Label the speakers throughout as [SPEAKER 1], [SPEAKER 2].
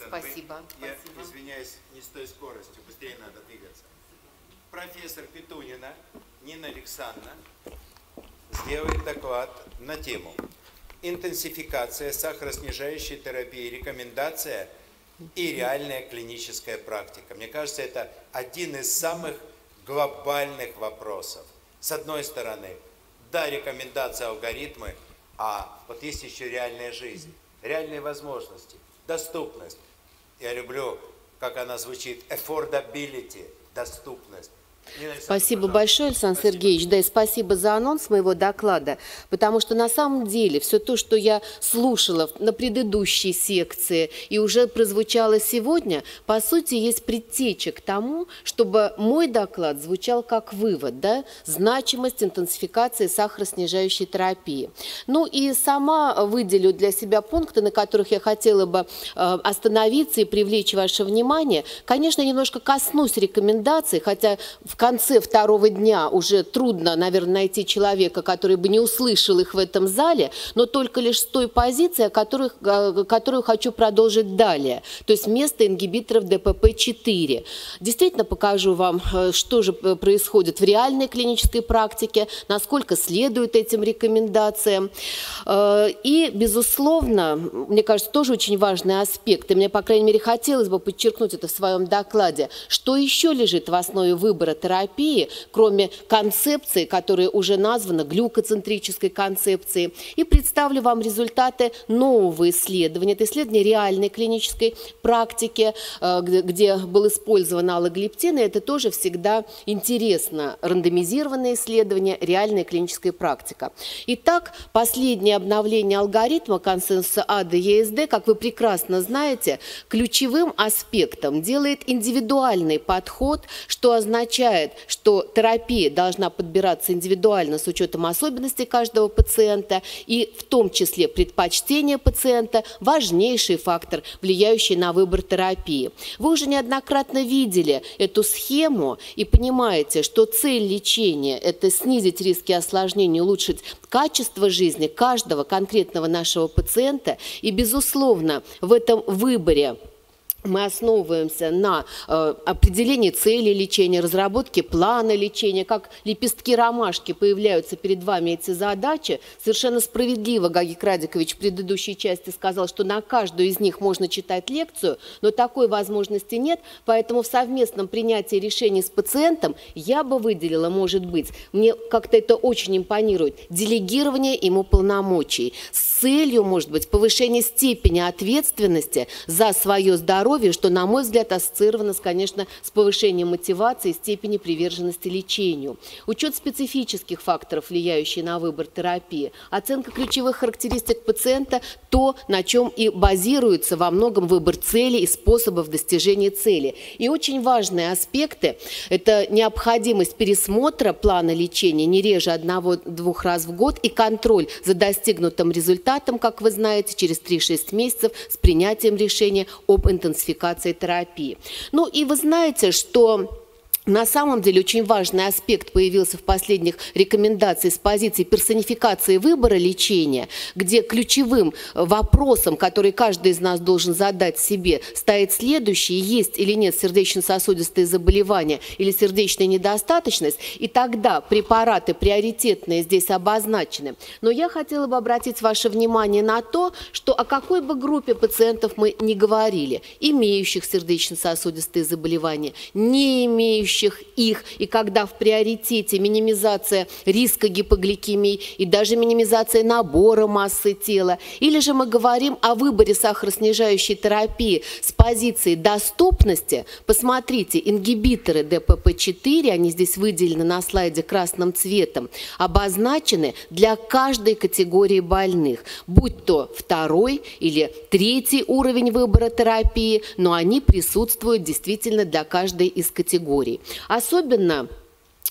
[SPEAKER 1] Спасибо.
[SPEAKER 2] Я извиняюсь, не с той скоростью, быстрее надо двигаться. Профессор Петунина Нина Александровна сделает доклад на тему «Интенсификация сахароснижающей терапии, рекомендация и реальная клиническая практика». Мне кажется, это один из самых глобальных вопросов. С одной стороны, да, рекомендации, алгоритмы, а вот есть еще реальная жизнь, реальные возможности, доступность. Я люблю, как она звучит, affordability, доступность.
[SPEAKER 1] Спасибо большое, Александр Сергеевич. Да, и спасибо за анонс моего доклада, потому что на самом деле все то, что я слушала на предыдущей секции и уже прозвучало сегодня, по сути, есть предтеча к тому, чтобы мой доклад звучал как вывод, да, значимость интенсификации сахароснижающей терапии. Ну и сама выделю для себя пункты, на которых я хотела бы остановиться и привлечь ваше внимание. Конечно, немножко коснусь рекомендаций, хотя в конце второго дня уже трудно, наверное, найти человека, который бы не услышал их в этом зале, но только лишь с той позиции, которую хочу продолжить далее, то есть место ингибиторов ДПП-4. Действительно покажу вам, что же происходит в реальной клинической практике, насколько следует этим рекомендациям. И, безусловно, мне кажется, тоже очень важный аспект, и мне, по крайней мере, хотелось бы подчеркнуть это в своем докладе, что еще лежит в основе выбора терапии, кроме концепции, которая уже названа глюкоцентрической концепцией, и представлю вам результаты нового исследования. Это исследование реальной клинической практики, где был использован аллоглиптин, и это тоже всегда интересно. Рандомизированное исследование, реальная клиническая практика. Итак, последнее обновление алгоритма консенсуса АД-ЕСД, как вы прекрасно знаете, ключевым аспектом делает индивидуальный подход, что означает, что терапия должна подбираться индивидуально с учетом особенностей каждого пациента, и в том числе предпочтения пациента – важнейший фактор, влияющий на выбор терапии. Вы уже неоднократно видели эту схему и понимаете, что цель лечения – это снизить риски осложнений, улучшить качество жизни каждого конкретного нашего пациента, и, безусловно, в этом выборе мы основываемся на определении цели лечения, разработке плана лечения. Как лепестки ромашки появляются перед вами эти задачи. Совершенно справедливо Гагик Радикович в предыдущей части сказал, что на каждую из них можно читать лекцию, но такой возможности нет. Поэтому в совместном принятии решений с пациентом я бы выделила, может быть, мне как-то это очень импонирует, делегирование ему полномочий с целью, может быть, повышения степени ответственности за свое здоровье, что, на мой взгляд, ассоциировано, конечно, с повышением мотивации и степени приверженности лечению. Учет специфических факторов, влияющих на выбор терапии, оценка ключевых характеристик пациента, то, на чем и базируется во многом выбор цели и способов достижения цели. И очень важные аспекты – это необходимость пересмотра плана лечения не реже 1-2 раз в год и контроль за достигнутым результатом, как вы знаете, через 3-6 месяцев с принятием решения об интенсификации терапии. Ну и вы знаете, что на самом деле очень важный аспект появился в последних рекомендациях с позиции персонификации выбора лечения, где ключевым вопросом, который каждый из нас должен задать себе, стоит следующий: есть или нет сердечно-сосудистые заболевания или сердечная недостаточность, и тогда препараты приоритетные здесь обозначены. Но я хотела бы обратить ваше внимание на то, что о какой бы группе пациентов мы ни говорили, имеющих сердечно-сосудистые заболевания, не имеющих их, и когда в приоритете минимизация риска гипогликемии и даже минимизация набора массы тела, или же мы говорим о выборе сахароснижающей терапии с позиции доступности, посмотрите, ингибиторы ДПП-4, они здесь выделены на слайде красным цветом, обозначены для каждой категории больных, будь то 2-й или 3-й уровень выбора терапии, но они присутствуют действительно для каждой из категорий. Особенно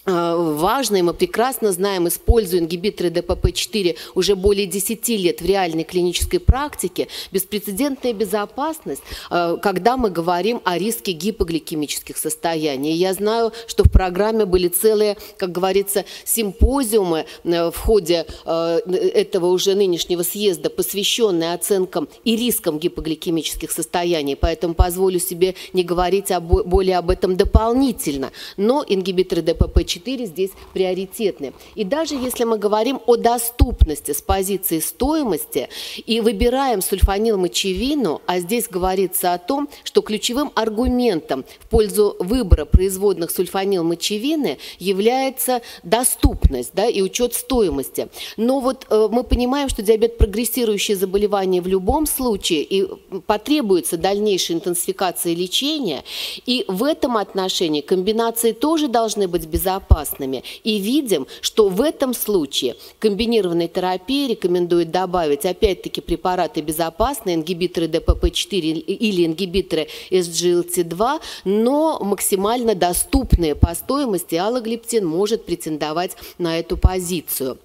[SPEAKER 1] важно, и мы прекрасно знаем, используя ингибиторы ДПП-4 уже более 10 лет в реальной клинической практике, беспрецедентная безопасность, когда мы говорим о риске гипогликемических состояний. Я знаю, что в программе были целые, как говорится, симпозиумы в ходе этого уже нынешнего съезда, посвященные оценкам и рискам гипогликемических состояний, поэтому позволю себе не говорить более об этом дополнительно. Но ингибиторы ДПП-4 здесь приоритетны. И даже если мы говорим о доступности с позиции стоимости и выбираем сульфанилмочевину, а здесь говорится о том, что ключевым аргументом в пользу выбора производных сульфанилмочевины является доступность, да, и учет стоимости. Но вот мы понимаем, что диабет – прогрессирующее заболевание в любом случае, и потребуется дальнейшая интенсификация лечения, и в этом отношении комбинации тоже должны быть безопасными. И видим, что в этом случае комбинированной терапии рекомендуют добавить опять-таки препараты безопасные, ингибиторы ДПП-4 или ингибиторы SGLT2, но максимально доступные по стоимости. Аллоглиптин может претендовать на эту позицию.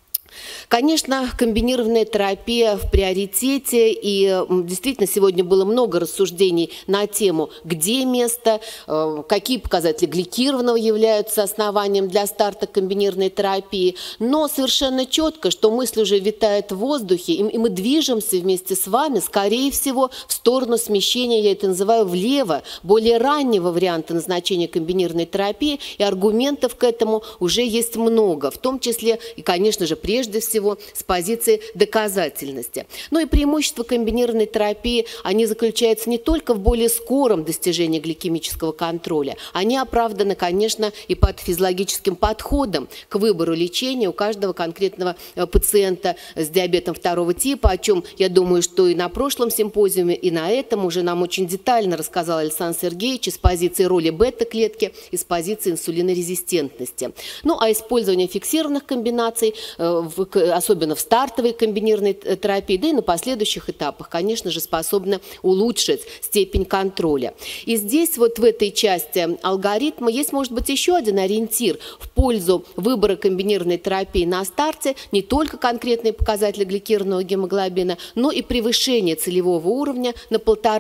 [SPEAKER 1] Конечно, комбинированная терапия в приоритете, и действительно сегодня было много рассуждений на тему, где место, какие показатели гликированного являются основанием для старта комбинированной терапии, но совершенно четко, что мысль уже витает в воздухе, и мы движемся вместе с вами, скорее всего, в сторону смещения, я это называю, влево, более раннего варианта назначения комбинированной терапии, и аргументов к этому уже есть много, в том числе и, конечно же, прежде всего с позиции доказательности. Но и преимущества комбинированной терапии, они заключаются не только в более скором достижении гликемического контроля, они оправданы, конечно, и патофизиологическим подходом к выбору лечения у каждого конкретного пациента с диабетом второго типа, о чем, я думаю, что и на прошлом симпозиуме, и на этом уже нам очень детально рассказал Александр Сергеевич с позиции роли бета-клетки и с позиции инсулинорезистентности. Ну, а использование фиксированных комбинаций особенно в стартовой комбинированной терапии, да и на последующих этапах, конечно же, способны улучшить степень контроля. И здесь вот в этой части алгоритма есть, может быть, еще один ориентир в пользу выбора комбинированной терапии на старте, не только конкретные показатели гликированного гемоглобина, но и превышение целевого уровня на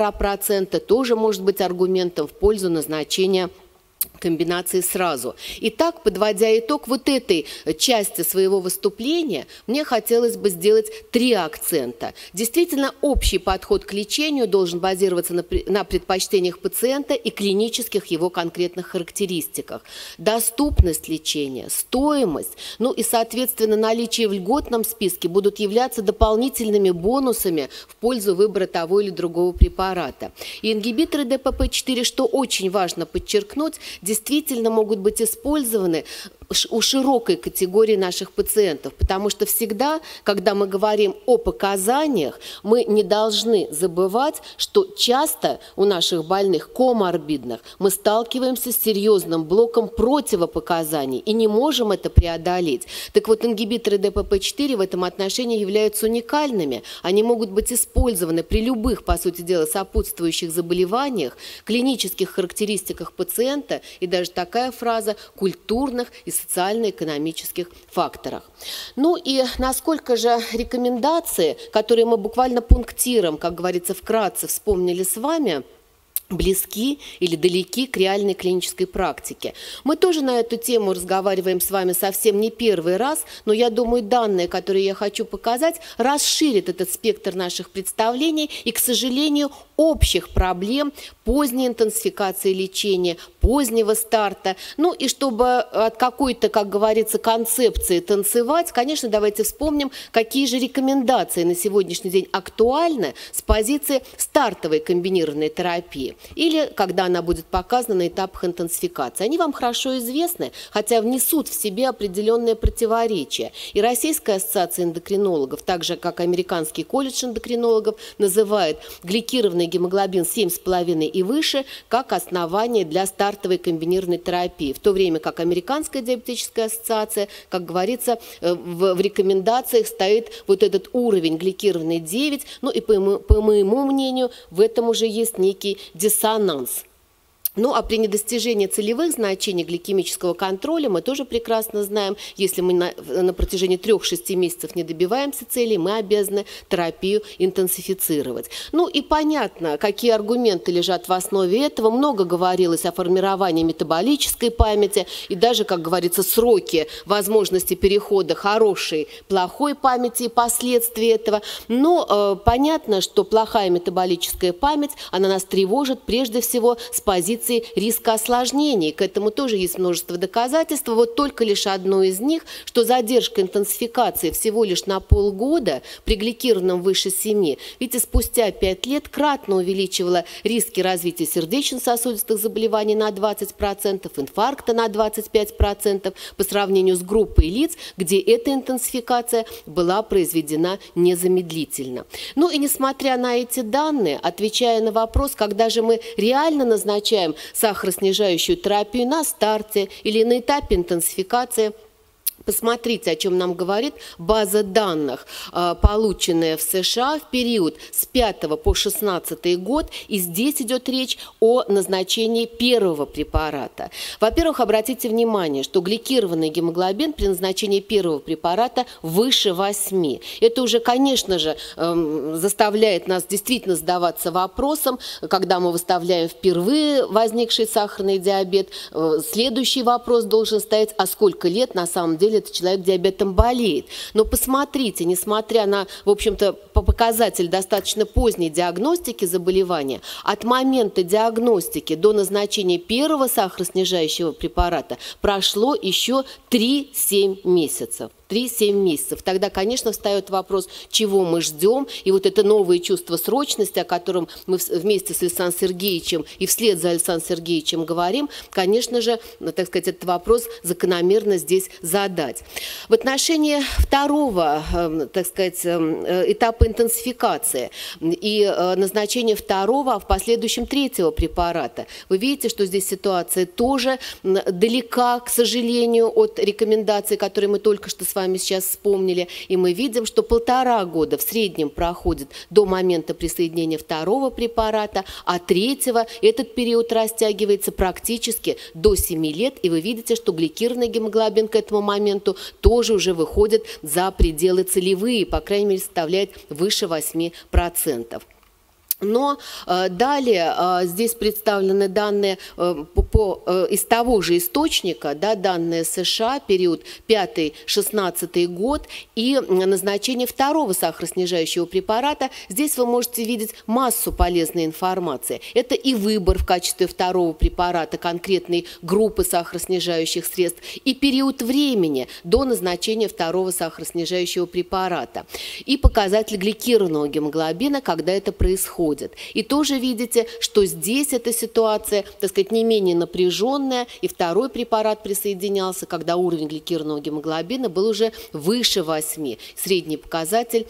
[SPEAKER 1] 1,5% тоже может быть аргументом в пользу назначения комбинации сразу. Итак, подводя итог вот этой части своего выступления, мне хотелось бы сделать 3 акцента. Действительно, общий подход к лечению должен базироваться на предпочтениях пациента и клинических его конкретных характеристиках. Доступность лечения, стоимость, ну и, соответственно, наличие в льготном списке будут являться дополнительными бонусами в пользу выбора того или другого препарата. И ингибиторы ДПП-4, что очень важно подчеркнуть, действительно могут быть использованы у широкой категории наших пациентов, потому что всегда, когда мы говорим о показаниях, мы не должны забывать, что часто у наших больных коморбидных мы сталкиваемся с серьезным блоком противопоказаний и не можем это преодолеть. Так вот, ингибиторы ДПП-4 в этом отношении являются уникальными. Они могут быть использованы при любых, по сути дела, сопутствующих заболеваниях, клинических характеристиках пациента и даже такая фраза культурных и социально-экономических факторах. Ну и насколько же рекомендации, которые мы буквально пунктиром, как говорится, вкратце вспомнили с вами, близки или далеки к реальной клинической практике. Мы тоже на эту тему разговариваем с вами совсем не первый раз, но я думаю, данные, которые я хочу показать, расширят этот спектр наших представлений и, к сожалению, общих проблем поздней интенсификации лечения, позднего старта. Ну и чтобы от какой-то, как говорится, концепции танцевать, конечно, давайте вспомним, какие же рекомендации на сегодняшний день актуальны с позиции стартовой комбинированной терапии или когда она будет показана на этапах интенсификации. Они вам хорошо известны, хотя внесут в себе определенные противоречия. И Российская ассоциация эндокринологов, так же как Американский колледж эндокринологов, называет гликированный гемоглобин 7,5 и выше как основание для стартовой комбинированной терапии, в то время как Американская диабетическая ассоциация, как говорится, в рекомендациях стоит вот этот уровень гликированный 9, ну и по моему мнению, в этом уже есть некий диссонанс. Ну, а при недостижении целевых значений гликемического контроля мы тоже прекрасно знаем, если мы на протяжении 3-6 месяцев не добиваемся цели, мы обязаны терапию интенсифицировать. Ну и понятно, какие аргументы лежат в основе этого. Много говорилось о формировании метаболической памяти и даже, как говорится, сроки возможности перехода хорошей, плохой памяти и последствий этого. Но понятно, что плохая метаболическая память, она нас тревожит прежде всего с позиции риска осложнений. К этому тоже есть множество доказательств. Вот только лишь одно из них, что задержка интенсификации всего лишь на полгода при гликированном выше 7, видите, спустя 5 лет кратно увеличивала риски развития сердечно-сосудистых заболеваний на 20%, инфаркта на 25% по сравнению с группой лиц, где эта интенсификация была произведена незамедлительно. Ну и несмотря на эти данные, отвечая на вопрос, когда же мы реально назначаем сахароснижающую терапию на старте или на этапе интенсификации, посмотрите, о чем нам говорит база данных, полученная в США в период с 5 по 16 год. И здесь идет речь о назначении первого препарата. Во-первых, обратите внимание, что гликированный гемоглобин при назначении первого препарата выше 8. Это уже, конечно же, заставляет нас действительно задаваться вопросом, когда мы выставляем впервые возникший сахарный диабет. Следующий вопрос должен стоять, а сколько лет на самом деле этот человек диабетом болеет. Но посмотрите, несмотря на, в общем-то, показатель достаточно поздней диагностики заболевания, от момента диагностики до назначения первого сахароснижающего препарата прошло еще 3-7 месяцев. 3-7 месяцев. Тогда, конечно, встает вопрос, чего мы ждем. И вот это новое чувство срочности, о котором мы вместе с Александром Сергеевичем и вслед за Александром Сергеевичем говорим, конечно же, так сказать, этот вопрос закономерно здесь задать. В отношении второго, так сказать, этапа интенсификации и назначения второго, а в последующем третьего препарата, вы видите, что здесь ситуация тоже далека, к сожалению, от рекомендаций, которые мы только что с вами сейчас вспомнили, и мы видим, что 1,5 года в среднем проходит до момента присоединения второго препарата, а третьего этот период растягивается практически до 7 лет, и вы видите, что гликированный гемоглобин к этому моменту тоже уже выходит за пределы целевые, по крайней мере, составляет выше 8%. Но далее здесь представлены данные из того же источника, да, данные США, период 5-16 год и назначение второго сахароснижающего препарата. Здесь вы можете видеть массу полезной информации. Это и выбор в качестве второго препарата конкретной группы сахароснижающих средств, и период времени до назначения второго сахароснижающего препарата, и показатель гликированного гемоглобина, когда это происходит. И тоже видите, что здесь эта ситуация, так сказать, не менее напряженная, и второй препарат присоединялся, когда уровень гликированного гемоглобина был уже выше 8, средний показатель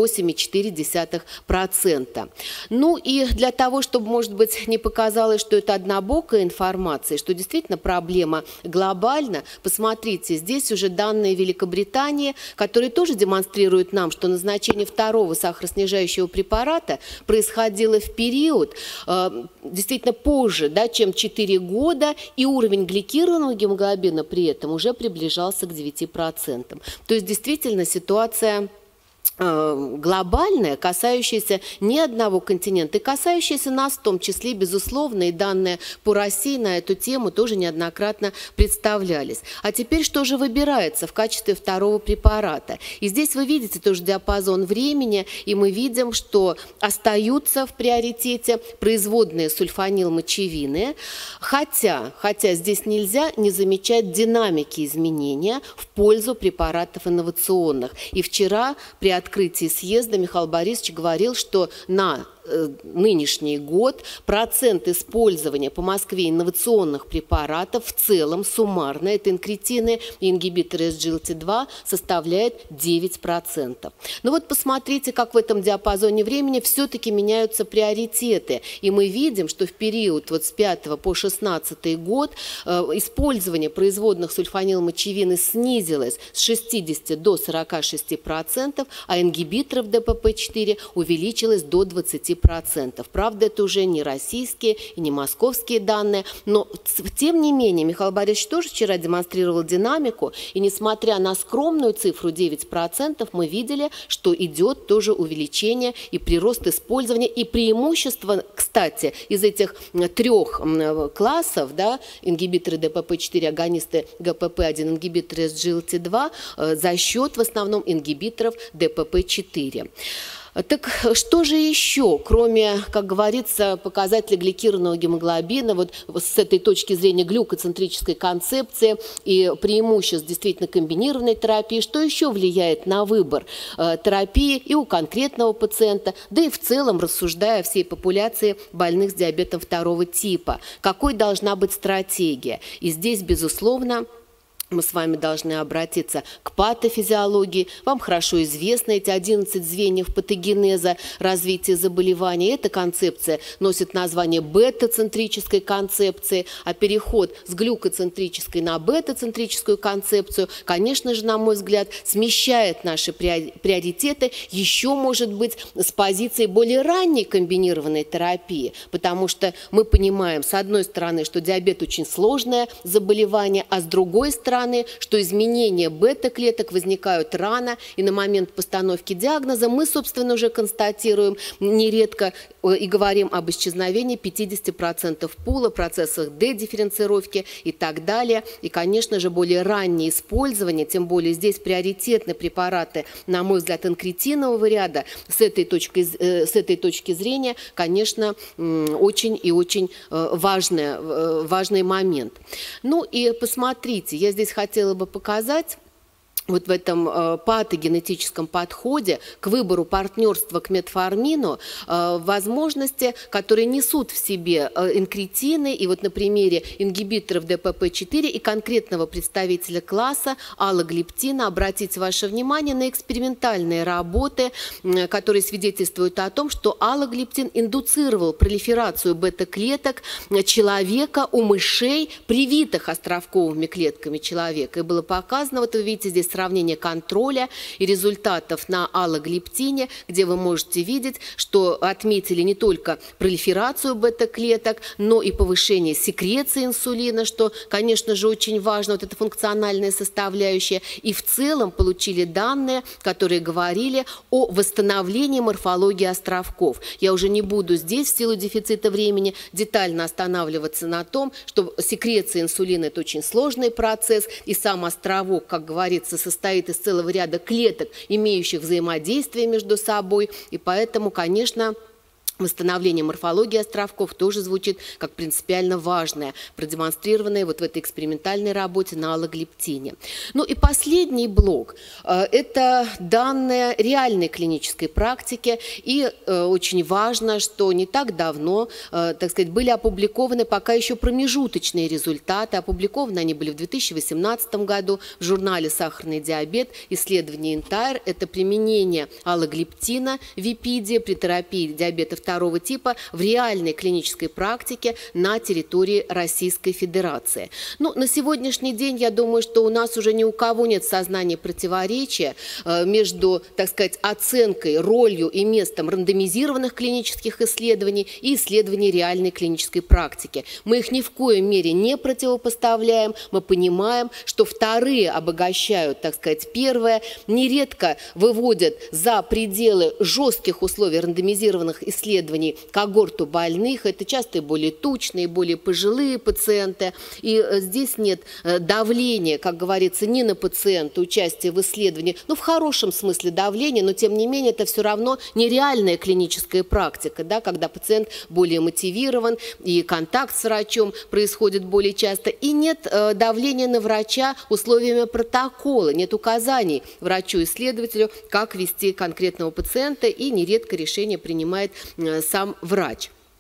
[SPEAKER 1] 8,4%. Ну и для того, чтобы, может быть, не показалось, что это однобокая информация, что действительно проблема глобальна, посмотрите, здесь уже данные Великобритании, которые тоже демонстрируют нам, что назначение второго сахароснижающего препарата происходило в период действительно позже, да, чем 4 года, и уровень гликированного гемоглобина при этом уже приближался к 9%. То есть действительно ситуация глобальная, касающаяся не одного континента, и касающаяся нас в том числе, безусловно, и данные по России на эту тему тоже неоднократно представлялись. А теперь что же выбирается в качестве второго препарата? И здесь вы видите тоже диапазон времени, и мы видим, что остаются в приоритете производные сульфанилмочевины, хотя здесь нельзя не замечать динамики изменения в пользу препаратов инновационных. И вчера при открытии съезда Михаил Борисович говорил, что на нынешний год процент использования по Москве инновационных препаратов в целом суммарно, это инкретины и ингибиторы SGLT2, составляет 9%. Но вот посмотрите, как в этом диапазоне времени все-таки меняются приоритеты. И мы видим, что в период вот с 5 по 16 год использование производных сульфанилмочевины снизилось с 60 до 46%, а ингибиторов ДПП-4 увеличилось до 20%. 50%. Правда, это уже не российские и не московские данные, но тем не менее Михаил Борисович тоже вчера демонстрировал динамику, и несмотря на скромную цифру 9%, мы видели, что идет тоже увеличение и прирост использования, и преимущество, кстати, из этих 3 классов, да, ингибиторы ДПП-4, агонисты ГПП-1, ингибиторы SGLT2, за счет в основном ингибиторов ДПП-4. Так что же еще, кроме, как говорится, показателя гликированного гемоглобина, вот с этой точки зрения глюкоцентрической концепции и преимуществ действительно комбинированной терапии, что еще влияет на выбор терапии и у конкретного пациента, да и в целом, рассуждая о всей популяции больных с диабетом 2 типа, какой должна быть стратегия? И здесь, безусловно, мы с вами должны обратиться к патофизиологии. Вам хорошо известны эти 11 звеньев патогенеза развития заболевания. Эта концепция носит название бета-центрической концепции, а переход с глюкоцентрической на бета-центрическую концепцию, конечно же, на мой взгляд, смещает наши приоритеты еще, может быть, с позиции более ранней комбинированной терапии, потому что мы понимаем, с одной стороны, что диабет очень сложное заболевание, а с другой стороны, что изменения бета-клеток возникают рано, и на момент постановки диагноза мы, собственно, уже констатируем нередко и говорим об исчезновении 50% пула, процессах дедифференцировки и так далее. И, конечно же, более раннее использование, тем более здесь приоритетны препараты, на мой взгляд, инкретинового ряда, с этой точки зрения, конечно, очень и очень важный момент. Ну и посмотрите, я здесь хотела бы показать вот в этом патогенетическом подходе к выбору партнерства к метформину возможности, которые несут в себе инкретины, и вот на примере ингибиторов ДПП-4 и конкретного представителя класса аллоглиптина обратить ваше внимание на экспериментальные работы, которые свидетельствуют о том, что аллоглиптин индуцировал пролиферацию бета-клеток человека у мышей, привитых островковыми клетками человека. И было показано, вот вы видите здесь сравнение контроля и результатов на аллоглиптине, где вы можете видеть, что отметили не только пролиферацию бета-клеток, но и повышение секреции инсулина, что, конечно же, очень важно, вот эта функциональная составляющая. И в целом получили данные, которые говорили о восстановлении морфологии островков. Я уже не буду здесь, в силу дефицита времени, детально останавливаться на том, что секреция инсулина – это очень сложный процесс, и сам островок, как говорится, состоит из целого ряда клеток, имеющих взаимодействие между собой, и поэтому, конечно, восстановление морфологии островков тоже звучит как принципиально важное, продемонстрированное вот в этой экспериментальной работе на аллоглиптине. Ну и последний блок – это данные реальной клинической практики, и очень важно, что не так давно, так сказать, были опубликованы пока еще промежуточные результаты. Опубликованы они были в 2018 году в журнале «Сахарный диабет», исследование Entire – это применение аллоглиптина в ВИПИДе при терапии диабета 2 типа в реальной клинической практике на территории Российской Федерации. Ну, на сегодняшний день, я думаю, что у нас уже ни у кого нет сознания противоречия между, так сказать, оценкой, ролью и местом рандомизированных клинических исследований и исследований реальной клинической практики. Мы их ни в коем мере не противопоставляем, мы понимаем, что вторые обогащают, так сказать, первое, нередко выводят за пределы жестких условий рандомизированных исследований когорту больных. Это часто и более тучные, более пожилые пациенты. И здесь нет давления, как говорится, ни на пациента, участия в исследовании, ну, в хорошем смысле давления, но тем не менее это все равно нереальная клиническая практика, да, когда пациент более мотивирован, и контакт с врачом происходит более часто, и нет давления на врача условиями протокола, нет указаний врачу-исследователю, как вести конкретного пациента, и нередко решение принимает сам врач.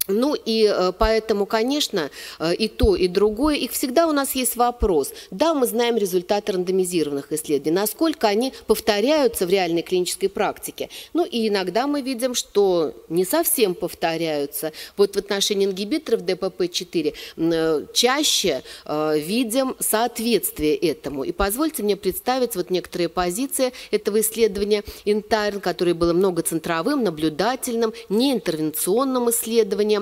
[SPEAKER 1] Ну и поэтому, конечно, и то, и другое, их всегда у нас есть вопрос. Да, мы знаем результаты рандомизированных исследований, насколько они повторяются в реальной клинической практике. Ну и иногда мы видим, что не совсем повторяются. Вот в отношении ингибиторов ДПП-4 чаще видим соответствие этому. И позвольте мне представить вот некоторые позиции этого исследования INTIRE, которое было многоцентровым, наблюдательным, неинтервенционным исследованием.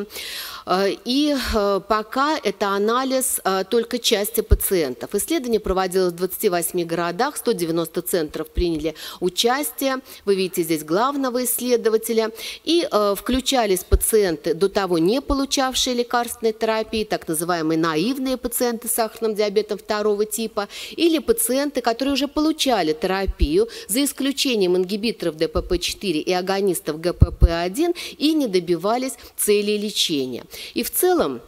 [SPEAKER 1] И пока это анализ только части пациентов. Исследование проводилось в 28 городах, 190 центров приняли участие. Вы видите здесь главного исследователя. И включались пациенты, до того не получавшие лекарственной терапии, так называемые наивные пациенты с сахарным диабетом второго типа, или пациенты, которые уже получали терапию, за исключением ингибиторов ДПП-4 и агонистов ГПП-1, и не добивались цели лечения. И в целом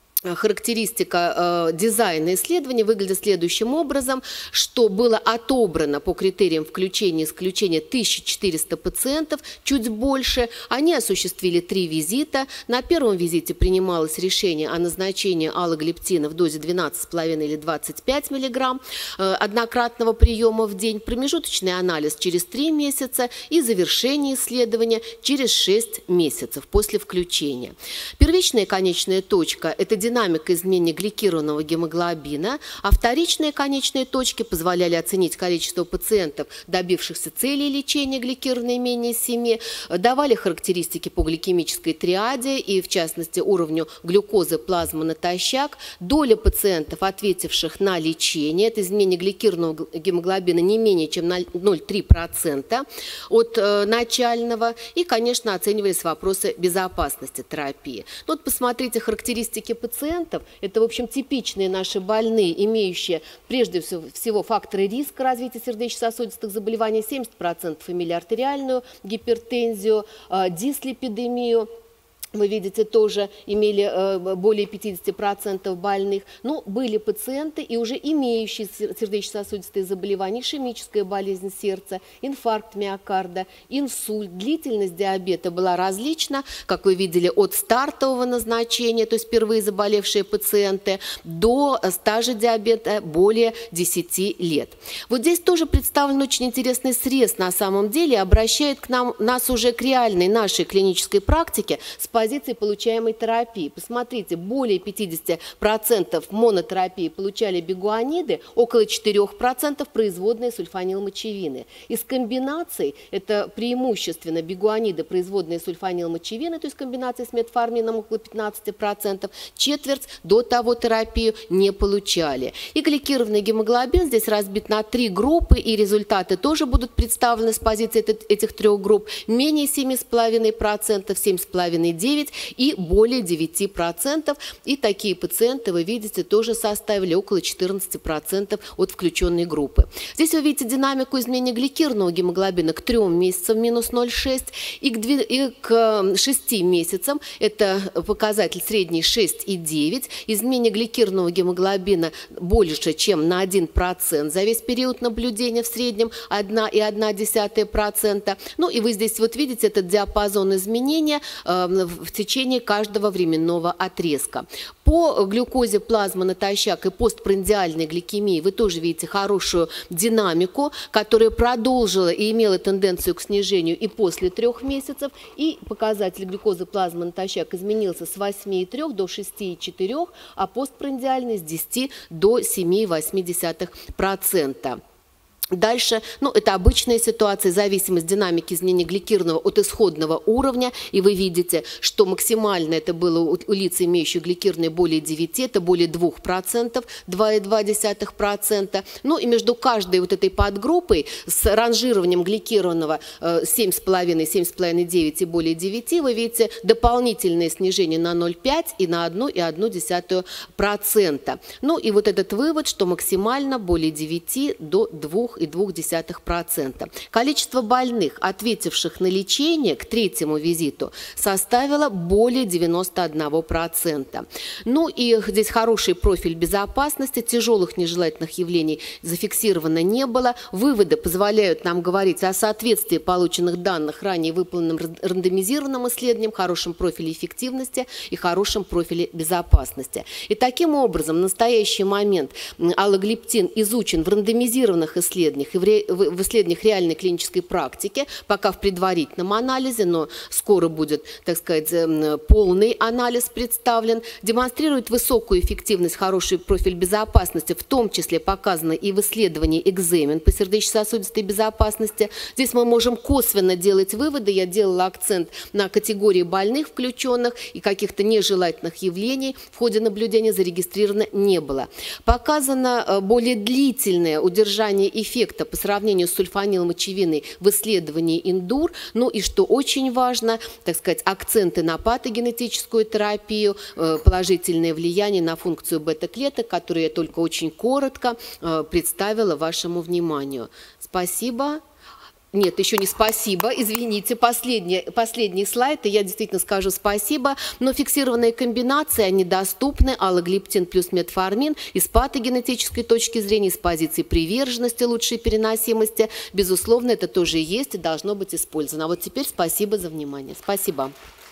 [SPEAKER 1] характеристика дизайна исследования выглядит следующим образом, что было отобрано по критериям включения и исключения 1400 пациентов, чуть больше. Они осуществили 3 визита. На первом визите принималось решение о назначении аллоглиптина в дозе 12,5 или 25 мг однократного приема в день, промежуточный анализ через 3 месяца и завершение исследования через 6 месяцев после включения. Первичная и конечная точка – это динамика изменения гликированного гемоглобина, а вторичные конечные точки позволяли оценить количество пациентов, добившихся цели лечения гликированной менее 7, давали характеристики по гликемической триаде и, в частности, уровню глюкозы плазмы натощак, доля пациентов, ответивших на лечение, это изменение гликированного гемоглобина не менее чем на 0,3% от начального, и, конечно, оценивались вопросы безопасности терапии. Вот посмотрите характеристики пациентов. Это, в общем, типичные наши больные, имеющие прежде всего факторы риска развития сердечно-сосудистых заболеваний, 70% имели артериальную гипертензию, дислипидемию. Вы видите, тоже имели более 50% больных. Но были пациенты, и уже имеющие сердечно-сосудистые заболевания, ишемическая болезнь сердца, инфаркт миокарда, инсульт. Длительность диабета была различна, как вы видели, от стартового назначения, то есть впервые заболевшие пациенты, до стажа диабета более 10 лет. Вот здесь тоже представлен очень интересный срез на самом деле, обращает нас уже к реальной нашей клинической практике с позиции получаемой терапии. Посмотрите, более 50% монотерапии получали бигуаниды, около 4% производные сульфанилмочевины. Из комбинаций, это преимущественно бигуаниды, производные сульфанилмочевины, то есть комбинации с метформином около 15%, четверть до того терапию не получали. И гликированный гемоглобин здесь разбит на 3 группы, и результаты тоже будут представлены с позиции этих 3 групп. Менее 7,5%, 7,5-9% и более 9%. И такие пациенты, вы видите, тоже составили около 14% от включенной группы. Здесь вы видите динамику изменения гликированного гемоглобина к 3 месяцам минус 0,6 и к 6 месяцам, это показатель средний 6,9. Изменение гликированного гемоглобина больше, чем на 1% за весь период наблюдения, в среднем 1,1%. Ну и вы здесь вот видите этот диапазон изменения в течение каждого временного отрезка. По глюкозе плазмы натощак и постпрандиальной гликемии вы тоже видите хорошую динамику, которая продолжила и имела тенденцию к снижению и после 3 месяцев. И показатель глюкозы плазмы натощак изменился с 8,3 до 6,4, а постпрандиальный с 10 до 7,8%. Дальше, это обычная ситуация, зависимость динамики изменения гликированного от исходного уровня. И вы видите, что максимально это было у лиц, имеющих гликированное более 9, это более 2%, 2,2%. Ну и между каждой вот этой подгруппой с ранжированием гликированного 7,5, 9 и более 9, вы видите дополнительное снижение на 0,5 и на 1,1%. Ну и вот этот вывод, что максимально более 9 до 2 3,2%. Количество больных, ответивших на лечение к третьему визиту, составило более 91%. Ну и здесь хороший профиль безопасности, тяжелых нежелательных явлений зафиксировано не было. Выводы позволяют нам говорить о соответствии полученных данных ранее выполненным рандомизированным исследованиям, хорошем профиле эффективности и хорошем профиле безопасности. И таким образом, в настоящий момент аллоглиптин изучен в рандомизированных исследованиях и в исследованиях реальной клинической практики, пока в предварительном анализе, но скоро будет, так сказать, полный анализ представлен, демонстрирует высокую эффективность, хороший профиль безопасности, в том числе показано и в исследовании экзамен по сердечно-сосудистой безопасности. Здесь мы можем косвенно делать выводы. Я делала акцент на категории больных включенных и каких-то нежелательных явлений в ходе наблюдения зарегистрировано не было. Показано более длительное удержание эффекта по сравнению с сульфанилмочевиной в исследовании ИНДУР. Ну и что очень важно, так сказать, акценты на патогенетическую терапию, положительное влияние на функцию бета-клеток, которую я только очень коротко представила вашему вниманию. Спасибо. Нет, еще не спасибо, извините, последний слайд, и я действительно скажу спасибо, но фиксированные комбинации, они доступны, аллоглиптин плюс метформин, и с патогенетической точки зрения, и с позиции приверженности, лучшей переносимости, безусловно, это тоже есть и должно быть использовано. А вот теперь спасибо за внимание. Спасибо.